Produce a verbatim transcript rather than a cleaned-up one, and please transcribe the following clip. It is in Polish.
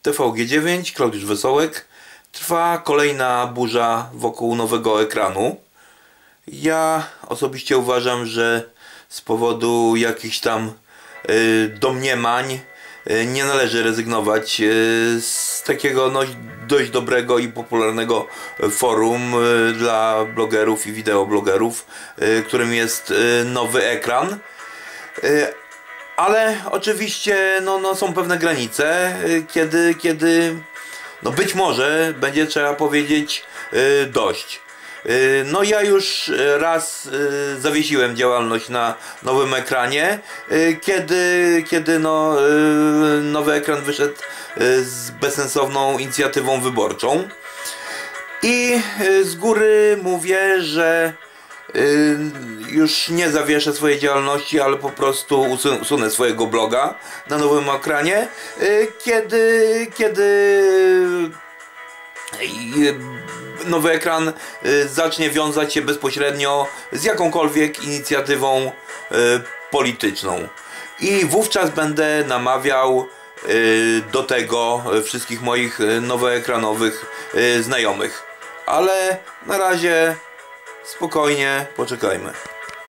T V G dziewięć, Klaudiusz Wesołek. Trwa kolejna burza wokół nowego ekranu. Ja osobiście uważam, że z powodu jakichś tam y, domniemań y, nie należy rezygnować y, z takiego no, dość dobrego i popularnego forum y, dla blogerów i wideoblogerów, y, którym jest y, nowy ekran. Y, ale oczywiście no, no, są pewne granice, y, kiedy, kiedy no, być może będzie trzeba powiedzieć y, dość. No ja już raz zawiesiłem działalność na nowym ekranie, kiedy, kiedy no, nowy ekran wyszedł z bezsensowną inicjatywą wyborczą. I z góry mówię, że już nie zawieszę swojej działalności, ale po prostu usunę swojego bloga na nowym ekranie, kiedy, kiedy nowy ekran zacznie wiązać się bezpośrednio z jakąkolwiek inicjatywą polityczną. I wówczas będę namawiał do tego wszystkich moich nowoekranowych znajomych. Ale na razie spokojnie poczekajmy.